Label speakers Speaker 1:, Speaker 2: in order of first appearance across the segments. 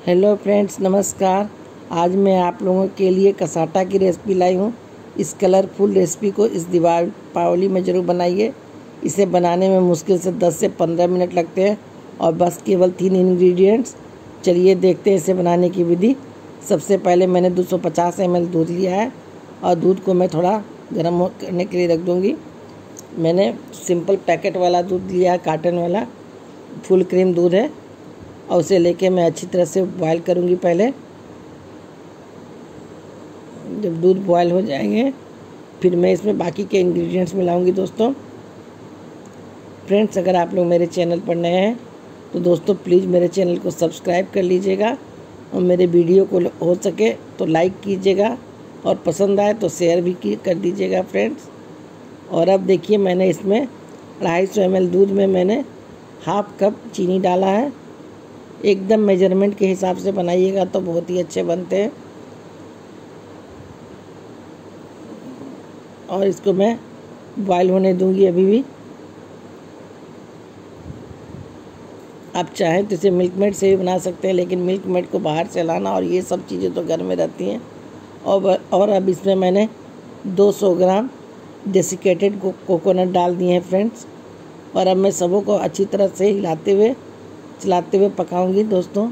Speaker 1: Hello friends, नमस्कार। आज मैं आप लोगों के लिए कसाटा की रेसिपी लाई हूँ। इस कलरफुल रेसिपी को इस दीपावली में ज़रूर बनाइए। इसे बनाने में मुश्किल से 10 से 15 मिनट लगते हैं और बस केवल 3 इंग्रेडिएंट्स। चलिए देखते हैं इसे बनाने की विधि। सबसे पहले मैंने 250 ml दूध लिया है और दूध को मैं थोड़ा गर्म करने के लिए रख दूँगी। मैंने सिंपल पैकेट वाला दूध लिया है, कार्टन वाला फुल क्रीम दूध है, और उसे लेके मैं अच्छी तरह से बॉयल करूँगी। पहले जब दूध बॉयल हो जाएंगे फिर मैं इसमें बाकी के इंग्रेडिएंट्स मिलाऊंगी। दोस्तों फ्रेंड्स, अगर आप लोग मेरे चैनल पर नए हैं तो दोस्तों प्लीज़ मेरे चैनल को सब्सक्राइब कर लीजिएगा और मेरे वीडियो को हो सके तो लाइक कीजिएगा और पसंद आए तो शेयर भी कर दीजिएगा फ्रेंड्स। और अब देखिए, मैंने इसमें 250 ml दूध में मैंने हाफ कप चीनी डाला है। एकदम मेजरमेंट के हिसाब से बनाइएगा तो बहुत ही अच्छे बनते हैं। और इसको मैं बॉयल होने दूंगी अभी भी। आप चाहें तो इसे मिल्क मेड से भी बना सकते हैं, लेकिन मिल्क मेड को बाहर से लाना और ये सब चीज़ें तो घर में रहती हैं। और अब इसमें मैंने 200 ग्राम डेसिकेटेड कोकोनट डाल दिए हैं फ्रेंड्स। और अब मैं सबों को अच्छी तरह से हिलाते चलाते हुए पकाऊंगी। दोस्तों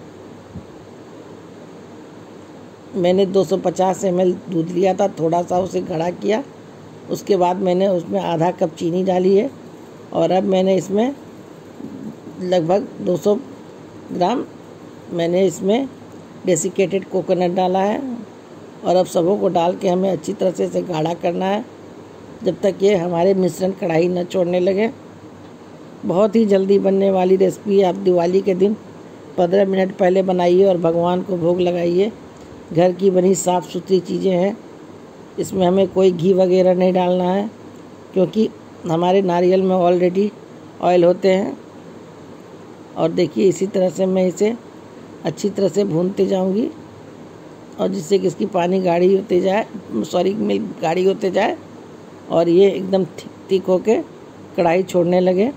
Speaker 1: मैंने 250 ml दूध लिया था, थोड़ा सा उसे गाढ़ा किया। उसके बाद मैंने उसमें आधा कप चीनी डाली है और अब मैंने इसमें लगभग 200 ग्राम मैंने इसमें डेसिकेटेड कोकोनट डाला है। और अब सबों को डाल के हमें अच्छी तरह से इसे गाढ़ा करना है जब तक ये हमारे मिश्रण कढ़ाई न छोड़ने लगे। बहुत ही जल्दी बनने वाली रेसिपी है। आप दिवाली के दिन 15 मिनट पहले बनाइए और भगवान को भोग लगाइए। घर की बनी साफ़ सुथरी चीज़ें हैं। इसमें हमें कोई घी वगैरह नहीं डालना है क्योंकि हमारे नारियल में ऑलरेडी ऑयल होते हैं। और देखिए, इसी तरह से मैं इसे अच्छी तरह से भूनते जाऊंगी और जिससे कि इसकी पानी गाढ़ी होते जाए, मिल्क गाढ़ी होते जाए और ये एकदम थिक होके कढ़ाई छोड़ने लगे।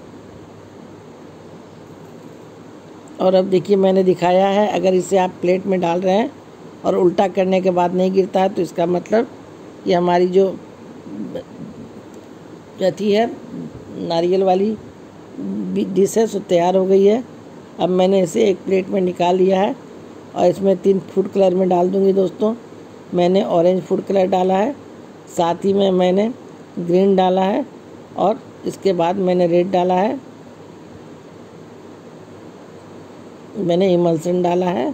Speaker 1: और अब देखिए, मैंने दिखाया है, अगर इसे आप प्लेट में डाल रहे हैं और उल्टा करने के बाद नहीं गिरता है तो इसका मतलब ये हमारी जो अथी है नारियल वाली डिश है सो तैयार हो गई है। अब मैंने इसे एक प्लेट में निकाल लिया है और इसमें 3 फूड कलर में डाल दूंगी। दोस्तों मैंने ऑरेंज फूड कलर डाला है, साथ ही में मैंने ग्रीन डाला है और इसके बाद मैंने रेड डाला है, मैंने इमल्सन डाला है।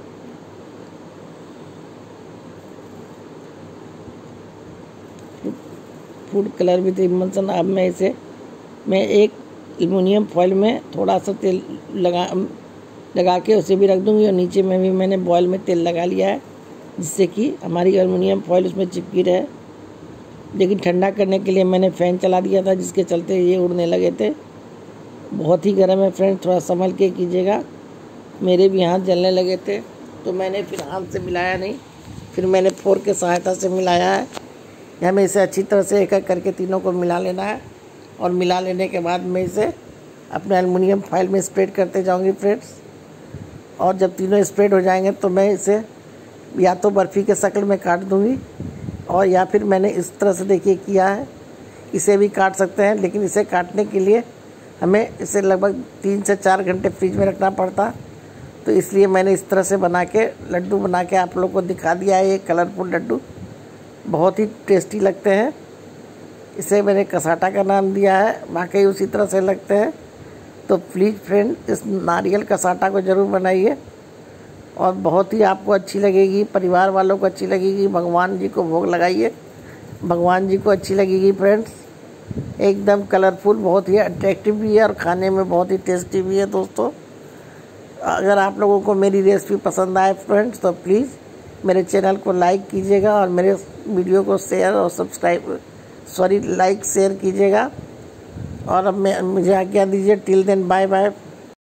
Speaker 1: फूड कलर भी तो इमल्सन। अब मैं इसे एक एल्युमिनियम फॉइल में थोड़ा सा तेल लगा के उसे भी रख दूंगी और नीचे में भी मैंने बॉयल में तेल लगा लिया है जिससे कि हमारी एल्युमिनियम फॉइल उसमें चिपकी रहे। लेकिन ठंडा करने के लिए मैंने फ़ैन चला दिया था जिसके चलते ये उड़ने लगे थे। बहुत ही गर्म है फ्रेंड्स, थोड़ा संभल के कीजिएगा। मेरे भी हाथ जलने लगे थे तो मैंने फिर हाथ से मिलाया नहीं, फिर मैंने फोर्क के सहायता से मिलाया है। हमें इसे अच्छी तरह से एक एक करके तीनों को मिला लेना है और मिला लेने के बाद मैं इसे अपने एल्युमिनियम फॉइल में स्प्रेड करते जाऊंगी फ्रेंड्स। और जब तीनों स्प्रेड हो जाएंगे तो मैं इसे या तो बर्फ़ी के शक्ल में काट दूंगी और या फिर मैंने इस तरह से देखिए किया है, इसे भी काट सकते हैं। लेकिन इसे काटने के लिए हमें इसे लगभग 3 से 4 घंटे फ्रिज में रखना पड़ता, तो इसलिए मैंने इस तरह से बना के लड्डू बना के आप लोग को दिखा दिया है। ये कलरफुल लड्डू बहुत ही टेस्टी लगते हैं। इसे मैंने कसाटा का नाम दिया है, वाकई उसी तरह से लगते हैं। तो प्लीज़ फ्रेंड, इस नारियल कसाटा को ज़रूर बनाइए और बहुत ही आपको अच्छी लगेगी, परिवार वालों को अच्छी लगेगी। भगवान जी को भोग लगाइए, भगवान जी को अच्छी लगेगी फ्रेंड्स। एकदम कलरफुल, बहुत ही अट्रैक्टिव भी है और खाने में बहुत ही टेस्टी भी है। दोस्तों अगर आप लोगों को मेरी रेसिपी पसंद आए फ्रेंड्स तो प्लीज़ मेरे चैनल को लाइक कीजिएगा और मेरे वीडियो को शेयर और लाइक शेयर कीजिएगा। और अब मुझे आज्ञा दीजिए। Till then bye bye.